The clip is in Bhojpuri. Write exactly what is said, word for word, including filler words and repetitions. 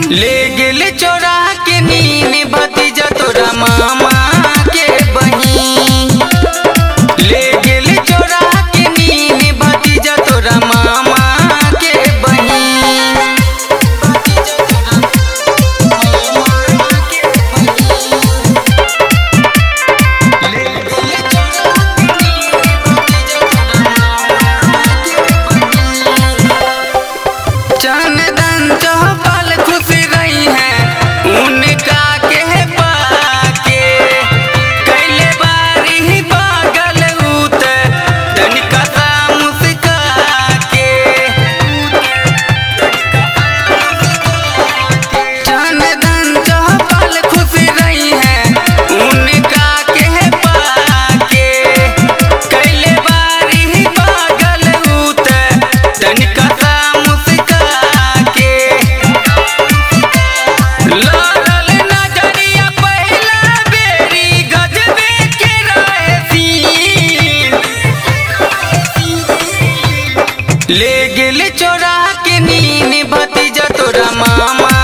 ले गेल चोरा के नीन भतीजा तोरा मामा के बहिन। ले गेल चोरा के नीन भतीजा तोरा मामा के बहिन। ले गेल चोरा के नीन चंदन चौपाल खुश रही है उनका के पाके। कैले बारी पागल उत तनिका सा मुस्का के। चंदन चौपाल खुश रही है उनका के पाके। कैले बारी पागल उत तनिका सा लाल नजरिया पहला बेरी गजबे के रहे सीन। ले गेल चोरा के नीन भतीजा तोरा मामा